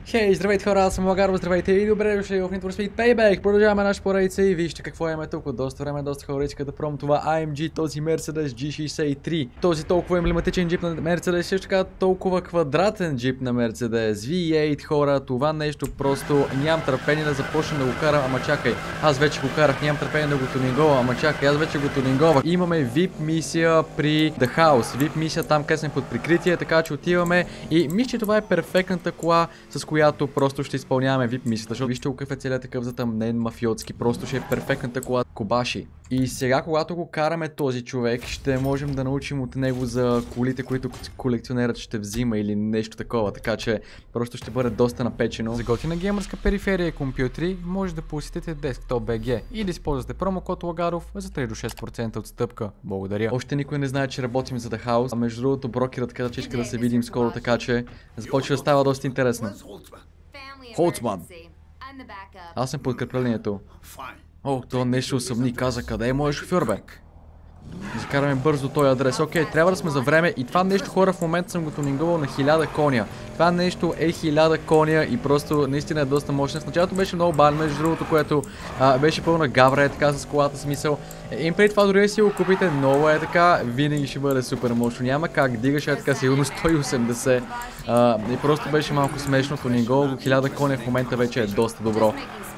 Хей, здравейте хора, аз съм Лагаро, здравейте и добре дошли в Need for Speed Payback. Продължаваме нашата поредица и вижте какво имаме тук. От доста време, доста хора искат да пробвам това AMG, този Mercedes G63. Този толкова емблематичен джип на Mercedes, също така толкова квадратен джип на Mercedes V8 хора. Това нещо просто нямам търпение да започна да го карам, ама чакай. Аз вече го карах, нямам търпение да го тунинговам, ама чакай, аз вече го тунинговах. Имаме VIP мисия при The House. VIP мисия там, къде сме под прикритие, така че отиваме и мисля, че това е перфектната кола, с която просто ще изпълняваме VIP мисията, защото вижте какъв е целият такъв затъмнен мафиотски, просто ще е перфектната кола Кобаши. И сега, когато го караме този човек, ще можем да научим от него за колите, които колекционерът ще взима или нещо такова, така че просто ще бъде доста напечено. За готина геймърска периферия и компютри може да посетите Desktop.bg и да използвате промокод Лагаров за 3 до 6% отстъпка. Благодаря. Още никой не знае, че работим за The House, а между другото брокерът каза, че иска да се видим скоро, така че започва да става доста интересно. Холцман. Аз съм подкреплението. О, това нещо усъмни, каза къде е моят шофьор, бе? Закараме бързо този адрес. Окей, трябва да сме за време и това нещо, хора, в момента съм го тунинговал на 1000 коня. Това нещо е 1000 коня и просто наистина е доста мощно. В началото беше много бавно, между другото, което беше пълна гавра, е така с колата, смисъл. И преди това дори да си го купите ново е така, винаги ще бъде супер мощно. Няма как, дигаш е така сигурно 180. И просто беше малко смешно, тунинговал го 1000 коня, в момента вече е доста добро.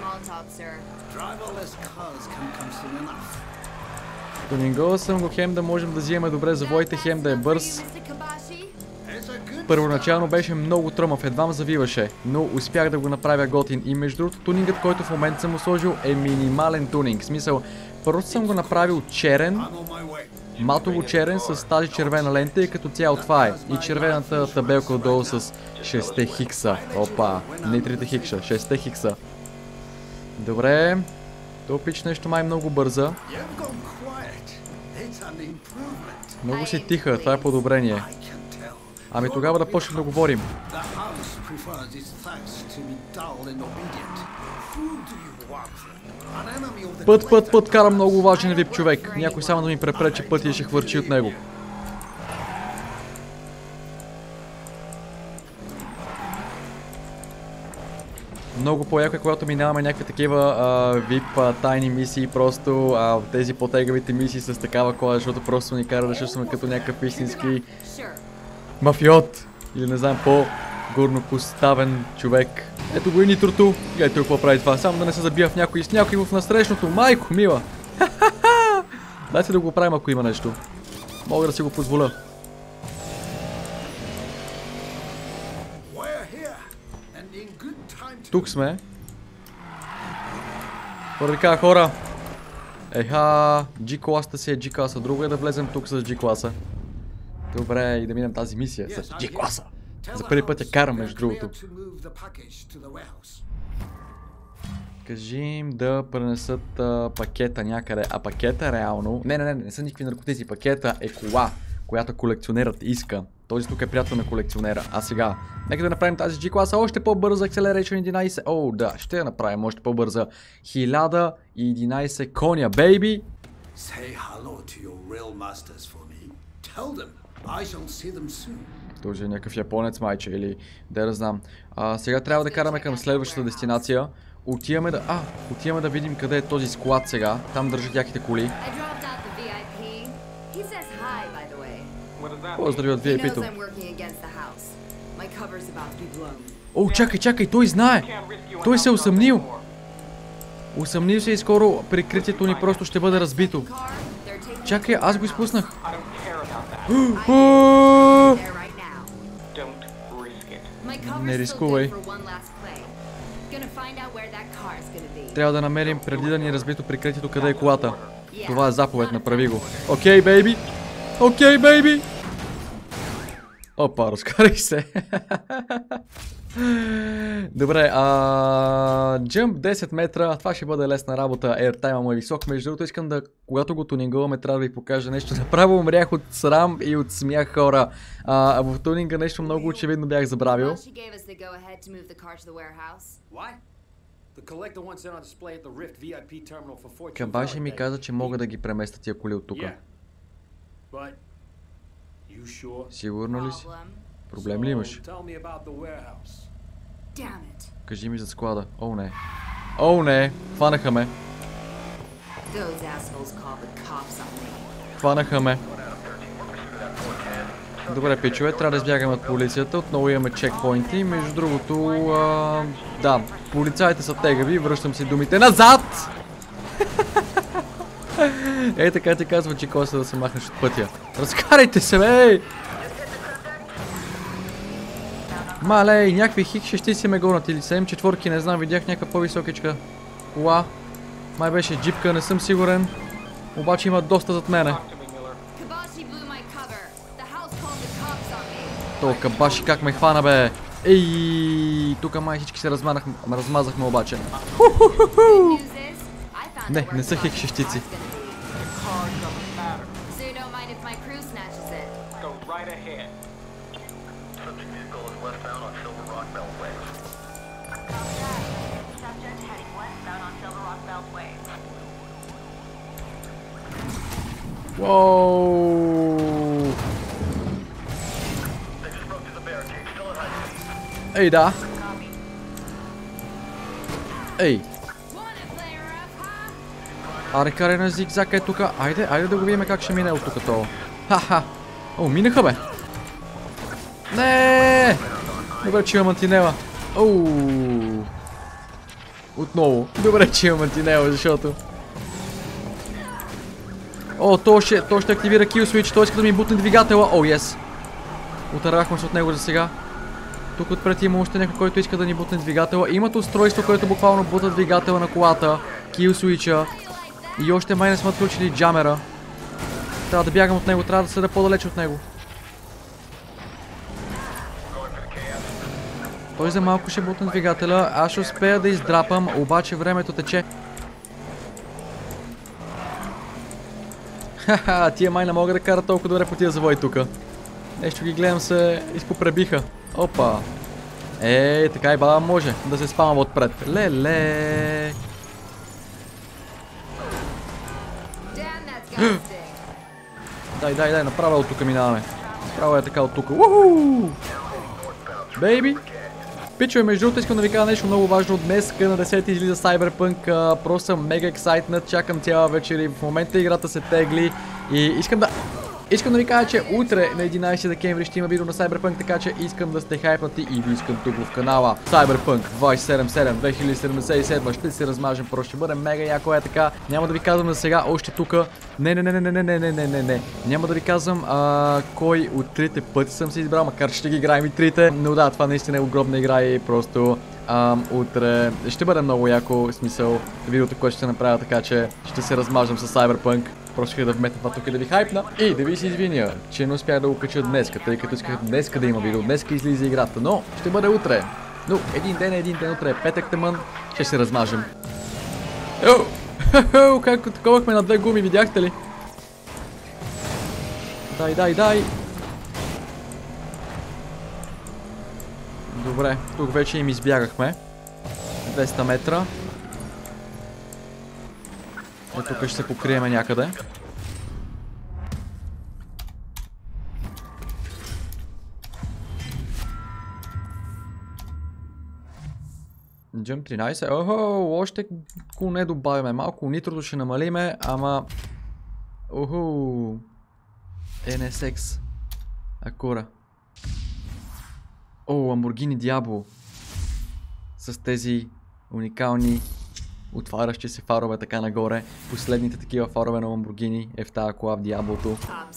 Тунинговал съм го, хем да можем да взимаме добре завоите, хем да е бърз. Първоначално беше много тромав, едвам завиваше, но успях да го направя готин. И между другото, тунингът, който в момента съм сложил, е минимален тунинг. В смисъл, просто съм го направил черен, матово черен с тази червена лента и като цяло това е. И червената табелка отдолу с 6 хикса. Опа, не 3 хикса, 6 хикса. Добре, това пич нещо май много бърза. Много си тиха, това е подобрение. Ами тогава да почнем да говорим. Път, кара много важен вип човек. Някой само да ми препречи пътя и ще хвърчи от него. Много по-яко е, когато минаваме някакви такива VIP тайни мисии, просто тези по-тегавите мисии с такава кола, защото просто ни кара да чувстваме като някакъв истински мафиот или не знам, по-горно поставен човек. Ето го и нитрото, гледайте какво прави това, само да не се забия в някой с някой в насрещното, майко мила! Дайте да го правим, ако има нещо. Мога да си го позволя. Тук сме. Първи така, хора. Еха, G-класата си е G-класа. Друго е да влезем тук с G-класа. Добре, и да минем тази мисия с G-класа. За първи път я карам, между другото. Кажи им да пренесат пакета някъде. А пакета реално... Не са никакви наркотици. Пакета е кола, която колекционерът иска. Този тук е приятел на колекционера. А сега, нека да направим тази G-класа още по-бърза. Acceleration 11. О, да, ще я направим още по-бърза. 1011 коня, бейби! Този е някакъв японец, майче, или да знам. Сега трябва да караме към следващата дестинация. Отиваме да видим къде е този склад сега. Там държат яките коли. Поздрави от VIP-то. О, чакай, той знае! Той се е усъмнил! Усъмнил се и скоро прикритието ни просто ще бъде разбито. Чакай, аз го изпуснах. Не рискувай. Трябва да намерим преди да ни е разбито прикритието къде е колата. Това е заповед, направи го. Окей, бейби! Окей, бейби! Опа, разкарай се. Добре, джъмп 10 метра, това ще бъде лесна работа, airtime му е висок. Между другото искам да, когато го тунинговаме, трябва да ви покажа нещо. Направо умрях от срам и от смях, хора. В тунинга нещо много очевидно бях забравил. Кабаши ми каза, че мога да ги преместя тия коли от тука. Сигурно ли си? Проблем ли имаш? Кажи ми за склада. О, не. О, не. Хванаха ме. Хванаха ме. Добре, пичове, трябва да избягаме от полицията. Отново имаме чекпоинти. Между другото, да, полицаите са тегави. Връщам си думите назад! Ей, така ти казва, че коса да се махнеш от пътя. Разкарайте се, бе! Малей, някакви хикши ще си ме гонат или 7-4, не знам, видях някаква по-високичка кола. Май беше джипка, не съм сигурен. Обаче има доста зад мене. То кабаши как ме хвана, бе! Ей, тук май всички се размазахме обаче. Не, не са хикшищици. Воу! Ей, да! Ей! Аре, карай на зигзаг е тука. Айде да го видим как ще мине от тука това. Ха-ха! О, минаха, бе! Не! Добре, че имам антинела. Оу! Отново. Добре, че имам антинела, защото... О, то ще активира kill switch, той иска да ми бутне двигателя. О, ес! Отървахме се от него за сега. Тук отпред има още някой, който иска да ни бутне двигателя. Имат устройство, което буквално бута двигателя на колата. Kill switch-а. И още май не сме отключили джамера. Трябва да бягам от него, трябва да седа по-далеч от него. Той за малко ще бутне двигателя. Аз ще успея да издрапам, обаче времето тече. Хаха, тия май не мога да карат толкова добре по тия завои тука. Нещо ги гледам се изпопребиха. Опа. Ей, така и баба може да се спамва отпред. Леле. Дай, направо от тука минаваме. Направо е така от тука. Уху! Бейби! Пичове, между другото искам да ви кажа нещо много важно. Днес на 10 излиза Cyberpunk. Просто съм мега ексайтнат, чакам цяла вечер и в момента играта се тегли. И искам да ви кажа, че утре на 11 декември ще има видео на Cyberpunk, така че искам да сте хайпнати и ви искам тук в канала. Cyberpunk 2077 2077 ще се размажем, просто ще бъде мега яко е така. Няма да ви казвам за сега още тука. Не. Няма да ви казвам кой от трите пъти съм се избрал, макар че ще ги играем и трите. Но да, това наистина е огромна игра и просто утре ще бъде много яко, смисъл видеото, което ще направя, така че ще се размажем с Cyberpunk. Просто исках да вметна това тук и да ви хайпна и да ви се извиня, че не успях да го кача днеска, тъй като исках днеска да има видео, днеска излиза играта, но ще бъде утре. Но един ден утре е петък тъмън, ще се размажем. Как атаковахме на две гуми, видяхте ли? Дай. Добре, тук вече им избягахме. 200 метра. Тук ще се покриеме някъде. Jump 13. Охо, още не добавяме. Малко нитрото ще намалиме, ама... Охо. NSX. Акура. О, Lamborghini Diablo. С тези уникални отварящи се фарове така нагоре. Последните такива фарове на Lamborghini е в тази кола в Диаблото.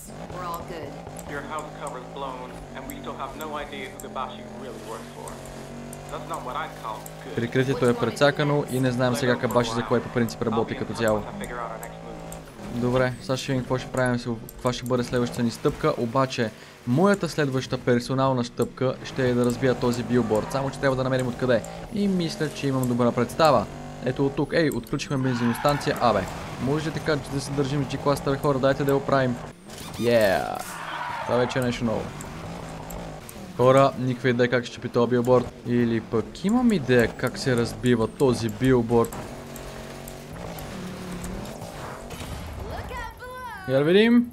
Прикритието е прецакано и не знаем сега Кабаши за кое по принцип работи като цяло. Добре, сега ще видим какво ще правим, каква ще бъде следващата ни стъпка, обаче моята следваща персонална стъпка ще е да разбия този билборд, само че трябва да намерим откъде. И мисля, че имам добра представа. Ето от тук, отключихме бензиностанция, може ли така да се държим с G-класта, бе хора, дайте да го правим. Това вече е нещо ново. Хора, никаква идея как ще чупи този билборд. Или пък имам идея как се разбива този билборд. Я да видим.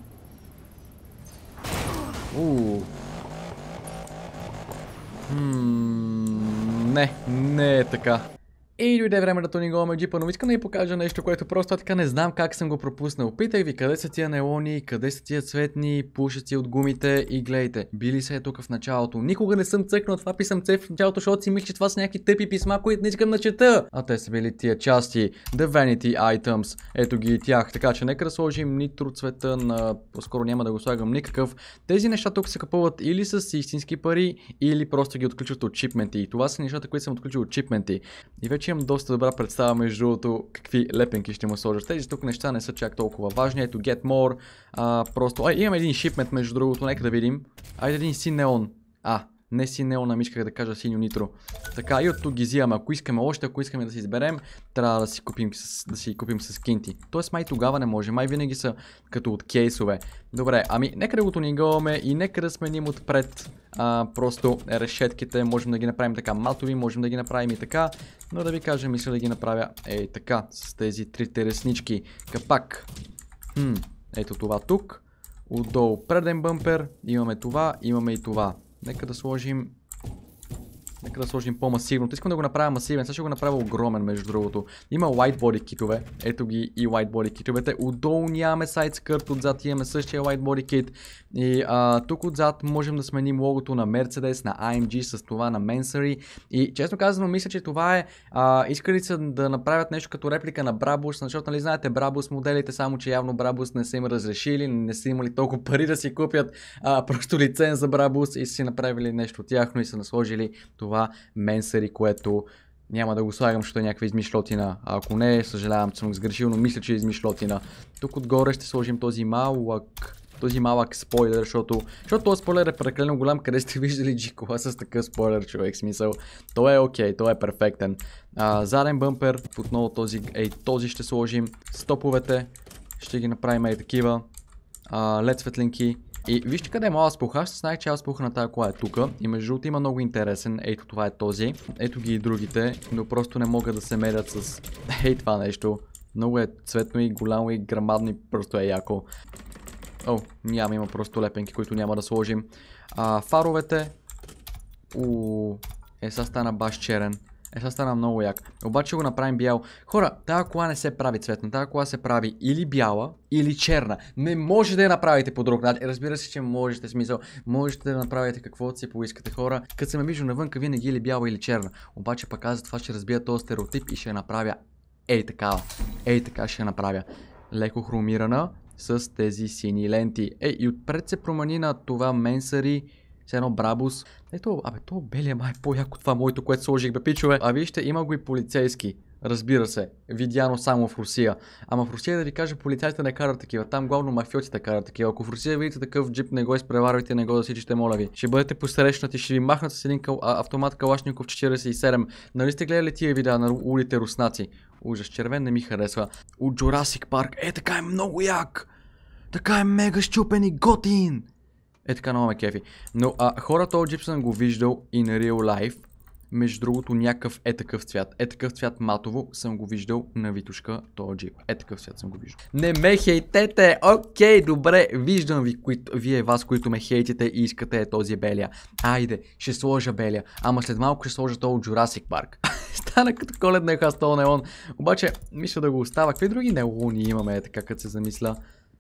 Не е така. И дойде време да тонигуваме джипа, но искам да ви покажа нещо, което просто така не знам как съм го пропуснал. Питах ви къде са тия неони, къде са тия цветни пушеци от гумите и гледайте, били са тук в началото. Никога не съм цъкнал това писъмце в началото, защото си мисля, че това са някакви тъпи писма, които не искам да чета. А те са били тия части, The Vanity Items, ето ги и тях. Така че нека да сложим нитро цвета на... По-скоро няма да го слагам никакъв. Тези неща тук се купуват или с истински пари, или просто ги отключват от чипменти. И това са нещата, които съм отключил от чипменти. И вече имам доста добра представа между другото какви лепенки ще му сложа. Тези тук неща не са чак толкова важни. Ето Get More. Просто... имам един шипмент между другото, нека да видим. Айде един син неон. Не син неон, ами исках да кажа синьо нитро. Така и от тук ги взимаме. Ако искаме още, ако искаме да си изберем, трябва да си купим с кинти. Тоест май тогава не може, май винаги са като от кейсове. Добре, ами нека да го тонигуваме и нека да сменим отпред просто решетките. Можем да ги направим така матови, можем да ги направим и така. Но да ви кажа, мисля да ги направя така, с тези трите реснички. Капак. Ето това тук. Отдолу преден бъмпер. Имаме това, имаме и това. Нека да сложим по-масивно. Искам да го направя масивен, сега ще го направя огромен между другото. Има white body китове, ето ги и white body китовете. Отдолу нямаме side skirt, отзад имаме същия white body kit. И тук отзад можем да сменим логото на Mercedes, на AMG с това на Mansory. И честно казано мисля, че това е искали са да направят нещо като реплика на Brabus, защото нали знаете Brabus моделите, само че явно Brabus не са им разрешили, не са имали толкова пари да си купят просто лиценз за Brabus и са си направили нещо тяхно и са насложили това Mansory, което няма да го слагам, защото е някаква измишлотина. Ако не, съжалявам, че съм сгрешил, но мисля, че е измишлотина. Тук отгоре ще сложим този малък спойлер, защото този спойлер е прекалено голям, къде сте виждали G-кола с такъв спойлер, човек, смисъл. Той е окей, той е перфектен. Заден бъмпер, отново този ще сложим. Стоповете ще ги направим такива. LED светлинки. И вижте къде е моят спух. Аз знаех, че аз спуха на тази кола е тук. И между другото има много интересен. Ето това е този. Ето ги и другите. Но просто не могат да се мерят с това нещо. Много е цветно и голямо и грамадно и просто е яко. Има просто лепенки, които няма да сложим. Фаровете. Сега стана баш черен. Сега стана много як. Обаче го направим бял. Хора, тази кола не се прави цветна. Тази кола се прави или бяла, или черна. Не може да я направите по друг начин. Разбира се, че можете, смисъл. Можете да направите каквото си поискате, хора. Като се ме вижда навънка, винаги или бяла, или черна. Обаче пък аз за това ще разбия този стереотип и ще я направя такава. Така ще я направя. Леко хромирана с тези сини ленти. И отпред се промени на това Mansory. С едно Brabus. То белия май по-яко това моето, което сложих, пичове. Вижте, има го и полицейски. Разбира се, видяно само в Русия. Ама в Русия да ви кажа, полицайите не карат такива. Там главно мафиотите карат такива. Ако в Русия видите такъв джип, не го изпреварвайте, не го засичате, моля ви. Ще бъдете посрещнати, ще ви махнат с един автомат Калашников 47. Нали сте гледали тия видеа на улите руснаци? Ужас, червен не ми харесва. От Jurassic Park. Така е много як. Така е мега щупен и готин. Така много ме кефи. Но хора, този джип съм го виждал in real life. Между другото някакъв такъв цвят. Такъв цвят матово съм го виждал на Витушка този джип. Такъв цвят съм го виждал. Не ме хейтете! Окей, добре. Виждам ви, вие вас, които ме хейтите и искате този белия. Айде, ще сложа белия. Ама след малко ще сложа този от Jurassic Park. Стана като коледна еха с този неон. Обаче, мисля да го остава. Какви други неони имаме, така като се замисля?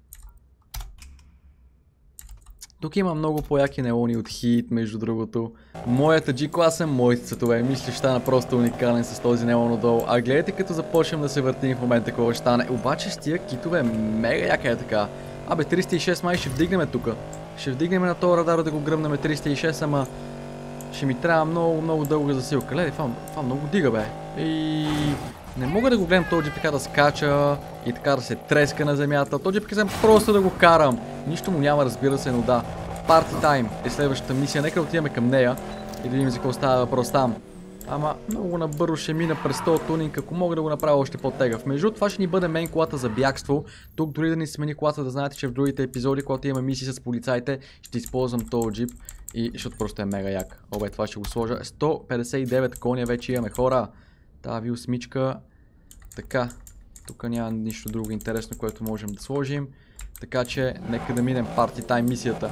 Тук има много по-яки неони от хит, между другото. Моята G-класа, моите цветове. Мисля, ще стана просто уникален с този неон отдолу. Гледайте като започнем да се въртим в момента, какво ще стане. Обаче с тия китове мега яка така. 306 май ще вдигнем тук. Ще вдигнем на този радар да го гръмнем 306, ама ще ми трябва много дълга засилка. Гледай, това много дига, бе. И не мога да го гледам този джип така да скача и така да се треска на земята. Този джип казвам просто да го карам. Нищо му няма, разбира се, но да. Party Time е следващата мисия. Нека да отидем към нея и да видим за какво става въпрос там. Ама много набързо ще мина през този тунинг, ако мога да го направя още по-тегав. Между това ще ни бъде мейн колата за бягство. Тук дори да ни смени колата, да знаете, че в другите епизоди, когато имаме мисии с полицайите, ще използвам този джип. И защото просто е мега як. Това ще го сложа. 159 коня вече имаме, хора. Тази V8-чка. Така. Тук няма нищо друго интересно, което можем да сложим. Така че, нека да минем Party Time мисията.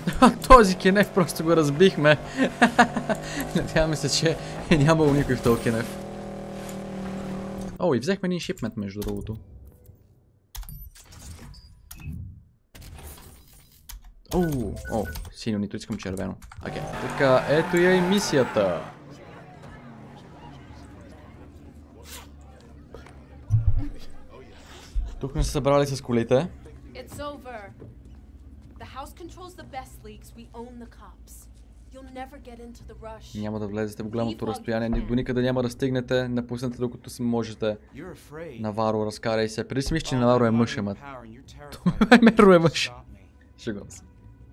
Този кенеф просто го разбихме. Надяваме се, че е нямало никой в този кенеф. О, и взехме един шипмент между другото. О, синьо, нито искам червено. Окей, така, ето я и мисията. Тук не са събрали с колите. Няма да влезете в голямото разстояние, до никъде няма да стигнете, напуснете докато си можете. Наваро, разкарай се. Преди си мисля, че Наваро е мъж, ама. Меро е мъж. Шегувам се.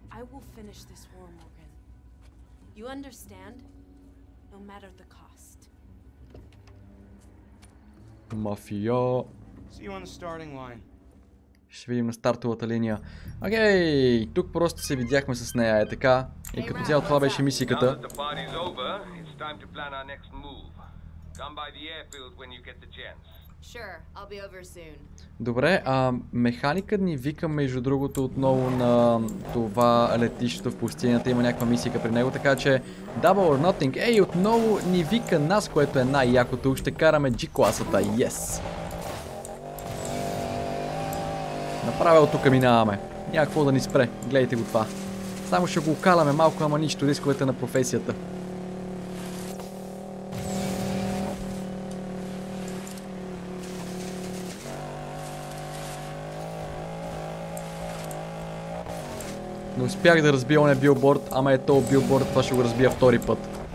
Мафия. Ще видим на стартовата линия. Окей, тук просто се видяхме с нея, е така. И като цяло това беше мисиката. Добре, механикът ни вика между другото отново на това летището в пустинята. Има някаква мисика при него, така че Double or Nothing. Ей, отново ни вика нас, което е най-якото. Ще караме G-класата, yes! Направо тук минаваме. Някакво да ни спре. Гледайте го това. Само ще го окаляме малко, ама нищо. Рисковете на професията. Не успях да разбия оня билборд, ама е този билборд, това ще го разбия втори път.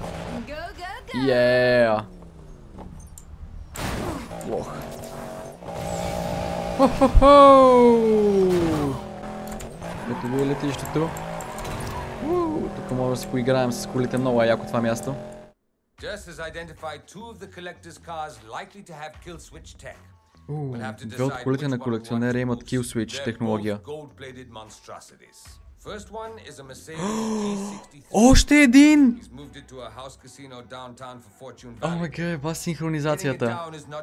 Yeah. Лох. Ето го е летището. Тук може да си поиграем с колите, много е яко това място. Две от колите на колекционера имат Kill Switch технология. Още един! О, май гад, синхронизацията.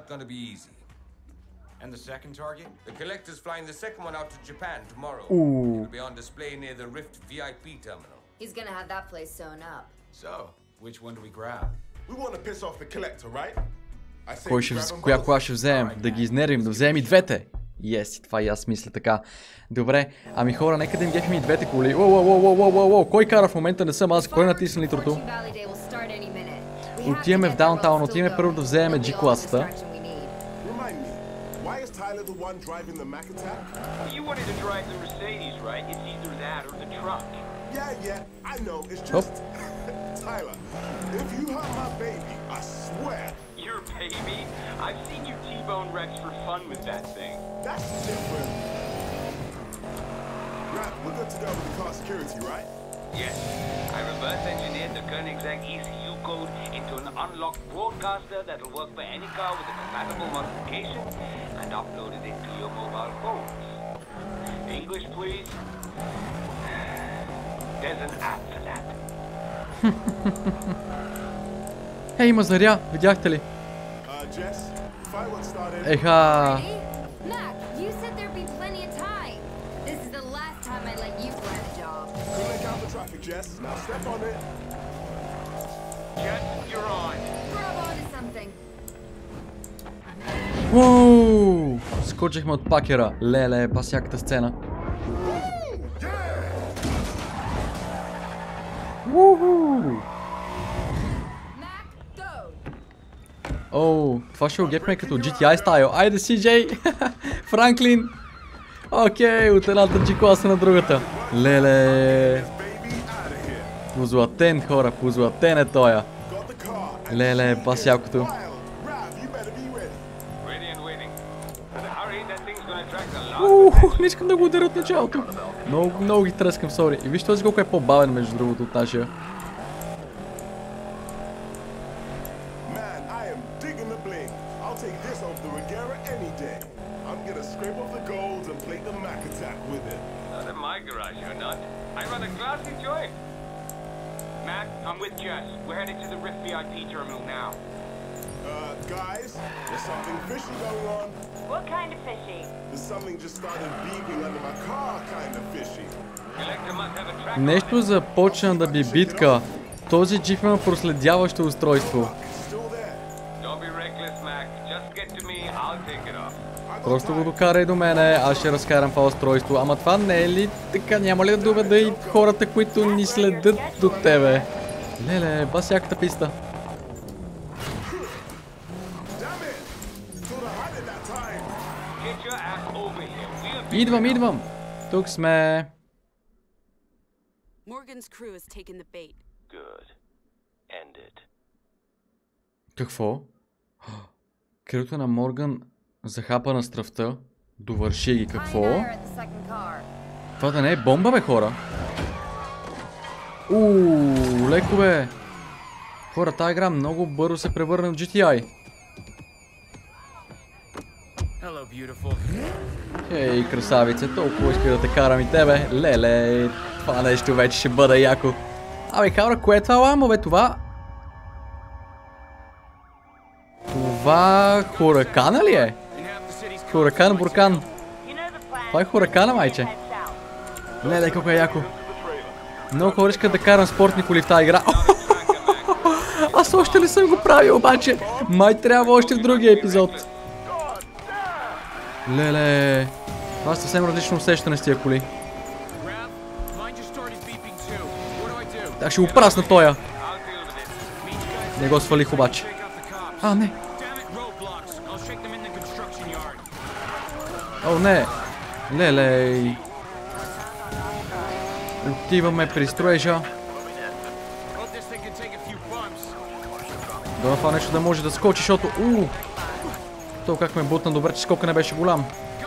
And the second target? The collector's flying the second one out to Japan tomorrow. It'll be on display near the Rift VIP terminal. He's gonna have that place sewn up. So, which one do we grab? We want to piss off the collector, right? Коя кола ще вземем? Да ги изнервим, да вземем и двете. Yes, това и аз мисля така. Добре, ами хора, нека да им гефим и двете коли. Оу, кой кара в момента? Не съм аз, кой натисна литрото? Отиваме в даунтаун, отиваме първо да вземем G-класата. Tyler the one driving the Mac attack? You wanted to drive the Mercedes, right? It's either that or the truck. Yeah, I know. It's just Tyler. If you hurt my baby, I swear. Your baby? I've seen you T-bone Rex for fun with that thing. That's different. Right, we're good to go with the car security, right? Yes. I reverse engineered the Koenigsegg ECU code into an unlocked broadcaster that'll work for any car with a compatible modification and uploaded it to your mobile phones. English, please. There's an app for that. Ей, има заря, видяхте ли? Еха! Jess, now step on it. Jess, you're on. Grab onto something. Ууу! Скочихме от пакера. Леле, басяката сцена. Уху! Оу, това ще го гепме като GTI стайл. Айде, CJ! Франклин! Окей, от едната G-класа на другата. Леле! Позлатен, хора, позлатен е тоя. Леле, бас якото. Не искам да го ударя от началото. Много ги тръскам, сори. И виж този колко е по-бавен между другото от нашия. Mac, I'm with Jess. We're headed to the Rift VIP terminal now. Guys, there's something fishy going on. What kind of fishy? There's something just started beeping under my car, kind of fishy. Collector must have a Нещо започна да би битка. Този джип има проследяващо устройство. Просто го докарай до мене, аз ще разкарам това устройство. Ама това не е ли така? Няма ли да доведа и хората, които ни следят до тебе? Леле, бас яката писта. Идвам. Тук сме. Какво? Крилото на Морган захапа на стръвта. Довърши ги. Какво? Това да не е бомба, бе, хора? Леко, бе. Хора, тази игра много бързо се превърна в GTI. Ей, красавице, толкова иска да те карам и тебе. Леле, това нещо вече ще бъде яко. Абе, хора, кое е това ламо, бе? Това Хуракана ли е? Хуракан, буркан. Това е Хуракана, майче. Леле, колко е яко. Много хора искат да карам спортни коли в тази игра. Аз още не съм го правил, обаче. Май трябва още в другия епизод. Леле. Това е съвсем различно усещане с тия коли. Так, ще го прасна тоя. Не го свалих обаче. А, не. О, не. Лелей. Отиваме при строежа. Да, това нещо да може да скочи, защото... То как ме бутна, добре, че скока не беше голям.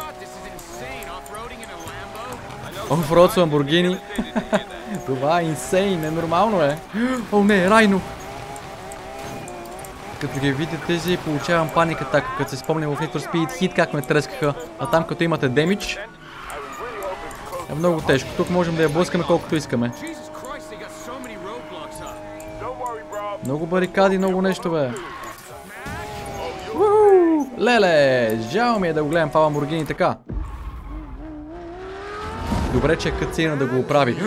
Офроуд с Ламборгини. Това е инсейн, ненормално е. О, не, райно. Като ги видя тези, получавам паника така, като се спомням в Need for Speed Heat как ме трескаха. А там като имате демидж, е много тежко. Тук можем да я блъскаме колкото искаме. Много барикади, много нещо, бе. Леле, жал ми е да го гледам това Ламборгини така. Добре, че е катсцена да го оправи.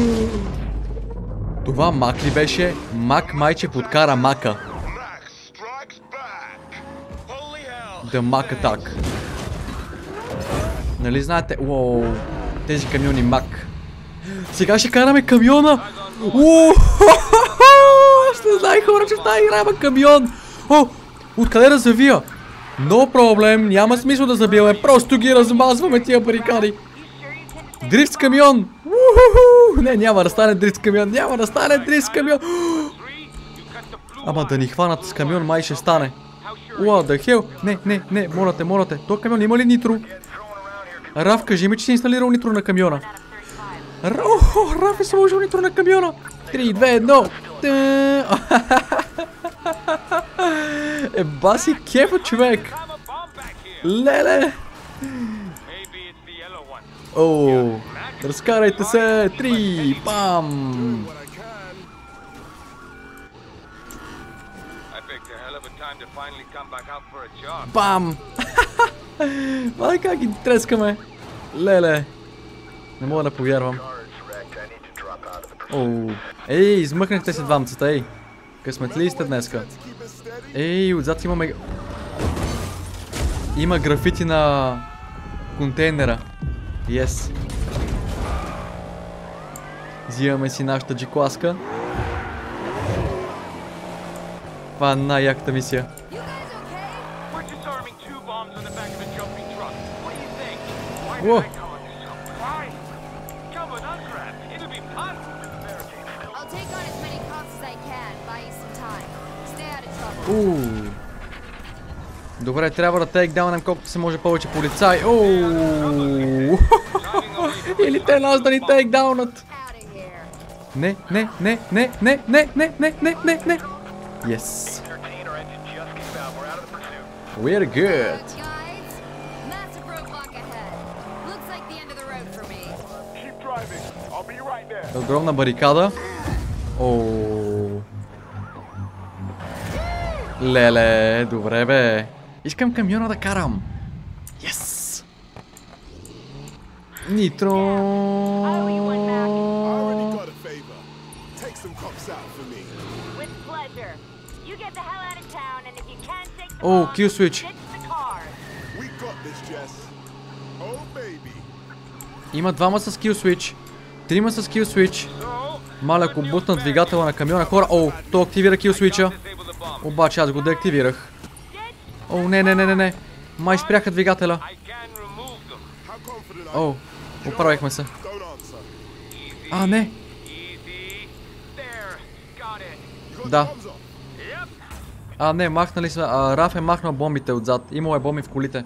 Това Мак ли беше? Мак майче подкара Мака. The Mac Attack. Нали знаете? Уоу, тези камиони Мак. Сега ще караме камиона! Ще знаех, хора, че в тази игра има камион! Откъде да завия? No проблем, няма смисъл да забиваме, просто ги размазваме тия барикади. Дрифт с камион! Не, няма да стане дрифт с камион, няма да стане дрифт с камион! Ама да ни хванат с камион, май ще стане. What the hell? Не, моля те. То камион има ли нитро? Раф, кажи ми, че си инсталирал нитро на камиона. Раф е сложил нитро на камиона. 3, 2, 1. Еба си кефа, човек. Леле. Разкарайте се. 3, бам. Бам! Вай как ги трескаме. Леле. Не мога да повярвам. Ей, измъкнахте се двамцата, ей. Късметли сте днеска. Ей, отзад имаме... Има графити на... контейнера. Yes. Взимаме си нашата G-класка. Това е най-яката мисия. Whoa. Добре, трябва да тейкдаунем колкото се може повече полицаи. Или те нас да ни тейкдаунат. Не. Yes. We're good. Огромна барикада. Леле, добре бе. Искам камиона да карам. Yes. Нитро. О, kill switch. Има двама с kill switch. Трима с kill switch. Маля, ако бутна двигателя на камиона хора. О, то активира kill switch-а. Обаче аз го деактивирах. О, не. Май спряха двигателя. О, оправихме се. А, не. Да. А, не, махнали сме. Раф е махнал бомбите отзад. Имало е бомби в колите.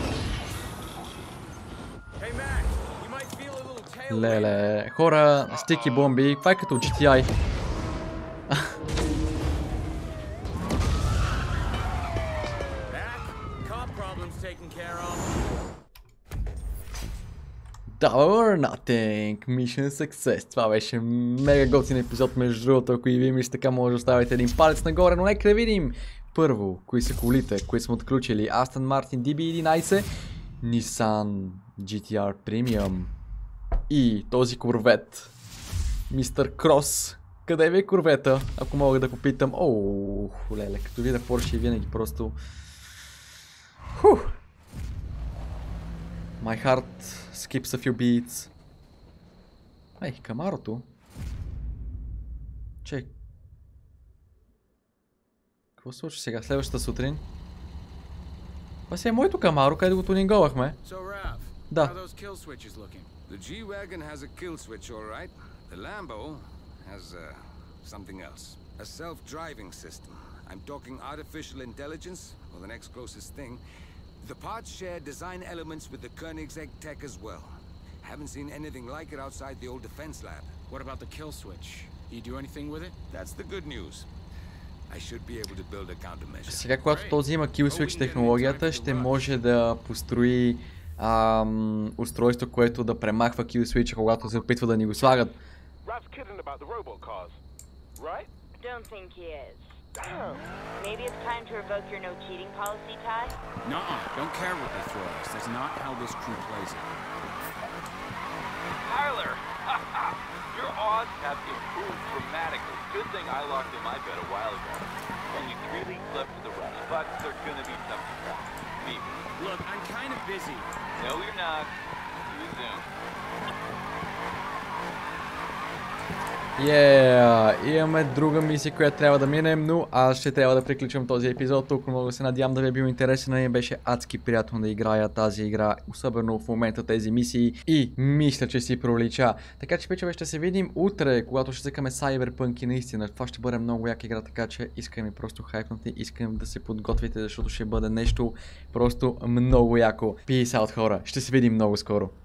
Леле, хора, стики бомби. Това е като GTI. Dollar or nothing. Mission success. Това беше мега готин епизод, между другото. Ако и вие мислите така, може да оставите един палец нагоре, но нека да видим първо кои са колите, които сме отключили. Aston Martin DB11, Nissan GT-R Premium и този корвет, Мистер Крос. Къде ви е корвета, ако мога да попитам? Оу, леле, като видя Porsche винаги просто... My heart skips a few beats. Ей, Камарото. Чек. Какво се случва сега? Следващата сутрин? Това си е моето Камаро, къде го тунинговахме. Да. The G-Wagon has a kill switch, all right. The Lambo has something else. A self-driving system. I'm talking artificial intelligence, or the next closest thing. The parts share design elements with the Koenigsegg tech as well. Haven't seen anything like it outside the old defense lab. What about the kill switch? You do anything with it? That's the good news. I should be able to build a countermeasure. Сега, когато този има kill switch технологията, ще може да построи устройство, което да премахва kill switch, когато се опитва да ни го слагат. Maybe it's time to revoke your no cheating policy, Ty? Nuh-uh. Don't care what they throw at us. That's not how this crew plays it. Tyler! Your odds have improved dramatically. Good thing I locked in my bet a while ago. Only 3 leagues left for the rest, but they're gonna be tough to crack. Maybe. Look, I'm kind of busy. No, you're not. Too soon. Имаме друга мисия, която трябва да минем, но аз ще трябва да приключвам този епизод. Толкова много се надявам да ви е бил интересен. На мен беше адски приятно да играя тази игра, особено в момента тези мисии, и мисля, че си пролича. Така че, пичове, ще се видим утре, когато ще цъкаме Cyberpunk и наистина това ще бъде много яка игра, така че искам просто хайпнати, искам да се подготвите, защото ще бъде нещо просто много яко. Peace out, хора, ще се видим много скоро.